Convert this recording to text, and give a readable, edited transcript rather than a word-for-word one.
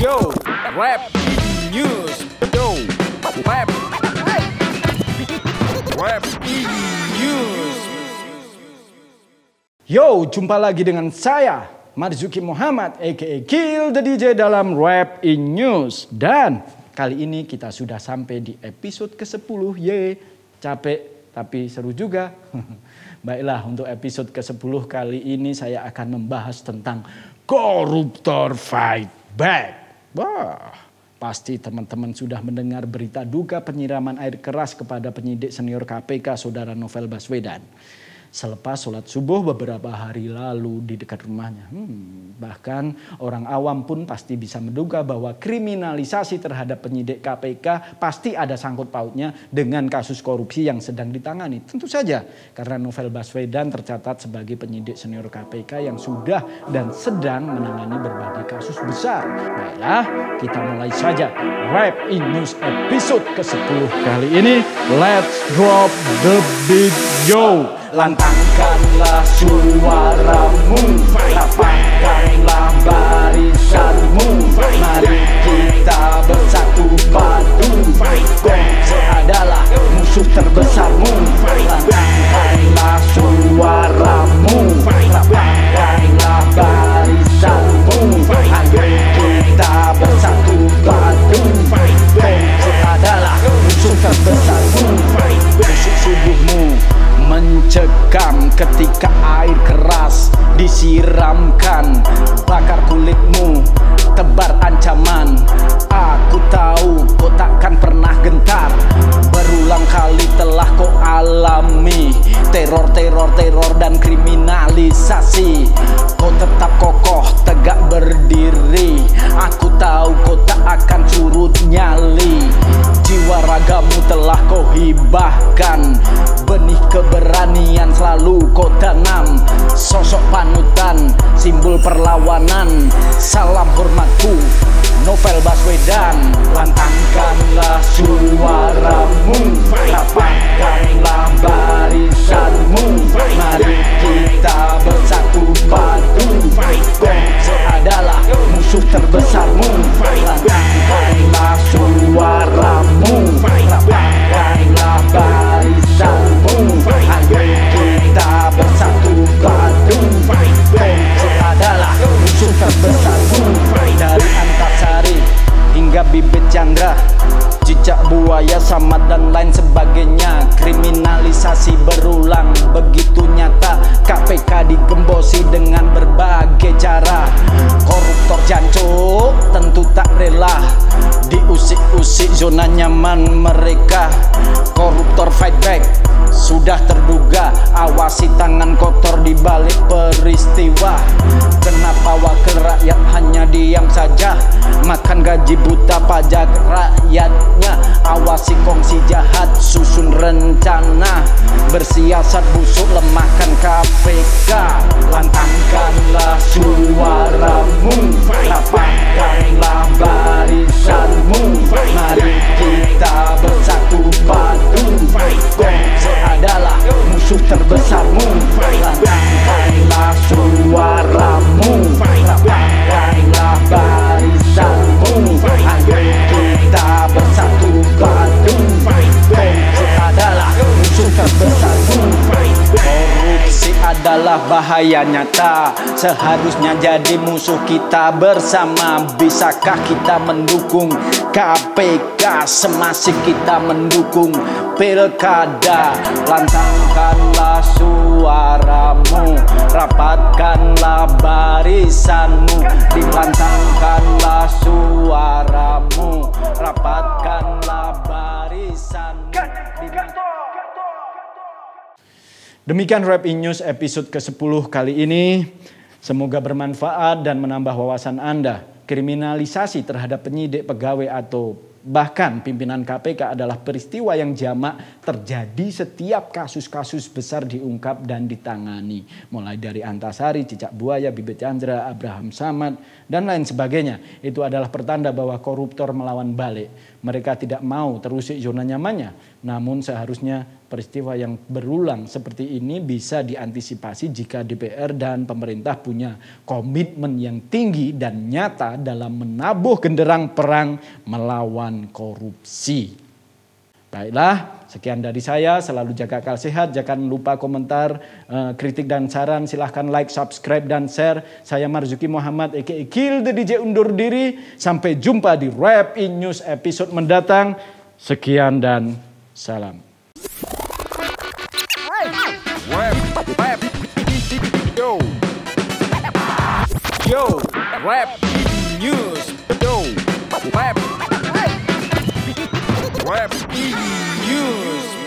Yo, Rap News. Yo, Rap News. Yo, jumpa lagi dengan saya Marzuki Muhammad aka Kill the DJ dalam Rap News. Dan kali ini kita sudah sampai di episode ke-10. Capek tapi seru juga. Baiklah, untuk episode ke-10 kali ini saya akan membahas tentang koruptor fight back. Wah, pasti teman-teman sudah mendengar berita duga penyiraman air keras kepada penyidik senior KPK Saudara Novel Baswedan selepas sholat subuh beberapa hari lalu di dekat rumahnya. Bahkan orang awam pun pasti bisa menduga bahwa kriminalisasi terhadap penyidik KPK pasti ada sangkut pautnya dengan kasus korupsi yang sedang ditangani. Tentu saja karena Novel Baswedan tercatat sebagai penyidik senior KPK yang sudah dan sedang menangani berbagai kasus besar. Baiklah, kita mulai saja Rap News episode ke-10 kali ini. Let's drop the beat, yo! Lantangkanlah suaramu, rapatkanlah barisanmu. Mari kita bersatu padu, korupsi adalah musuh terbesarmu. Lantangkanlah suaramu, rapatkanlah barisanmu. Ayo kita bersatu padu, korupsi adalah musuh terbesarmu. Musuh subuhmu mencekam ketika air keras disiramkan, bakar kulitmu, tebar ancaman. Aku tahu kau takkan pernah gentar, berulang kali telah kau alami teror dan kriminalisasi. Kau tetap kokoh tegak berdiri, aku tahu kau tak akan surut nyali. Jiwa ragamu telah kau hibahkan, benih keberanian selalu kau tanam. Sosok panutan, simbol perlawanan, salam hormatku Novel Baswedan. Lantangkanlah suaramu, rapatkanlah barisanmu. Mari kita bersatu padu, korupsi adalah musuh terbesarmu. Lantangkanlah suaramu, rapatkanlah barisanmu. Ayo kita bersatu padu, korupsi adalah musuh terbesarmu. Dari Antasari hingga Bibit Chandra, Cicak Buaya, Samad dan lain sebagainya, kriminalisasi berulang begitu nyata. KPK digembosi dengan berbagai cara. Koruptor jancuk tentu tak rela diusik-usik zona nyaman mereka. Koruptor fight back sudah terduga, awasi tangan kotor di balik peristiwa. Kenapa wakil rakyat hanya diam saja, makan gaji buta pajak rakyatnya. Awasi kongsi jahat, susun rencana, bersiasat busuk lemahkan KPK. Lantangkanlah suaramu, rapatkanlah barisanmu. Mari kita bersatu padu, korupsi adalah musuh terbesarmu. Lantangkanlah suaramu, rapatkanlah barisanmu. Ayo kita bersatu padu, korupsi adalah musuh terbesarmu. Korupsi adalah bahaya nyata, seharusnya jadi musuh kita bersama. Bisakah kita mendukung KPK semasif kita mendukung pilkada? Lantangkanlah suaramu, rapatkanlah barisanmu. Dilantangkanlah suaramu, rapatkanlah barisanmu. Demikian Rap News episode ke-10 kali ini. Semoga bermanfaat dan menambah wawasan Anda. Kriminalisasi terhadap penyidik, pegawai atau bahkan pimpinan KPK adalah peristiwa yang jamak terjadi setiap kasus-kasus besar diungkap dan ditangani. Mulai dari Antasari, Cicak Buaya, Bibit Chandra, Abraham Samad, dan lain sebagainya. Itu adalah pertanda bahwa koruptor melawan balik. Mereka tidak mau terusik zona nyamannya. Namun seharusnya peristiwa yang berulang seperti ini bisa diantisipasi jika DPR dan pemerintah punya komitmen yang tinggi dan nyata dalam menabuh genderang perang melawan korupsi. Baiklah, sekian dari saya. Selalu jaga akal sehat. Jangan lupa komentar, kritik dan saran. Silahkan like, subscribe, dan share. Saya Marzuki Muhammad, a.k.a. Kill the DJ undur diri. Sampai jumpa di Rap In News episode mendatang. Sekian dan salam. Yo, Rap News. Yo, Rap News.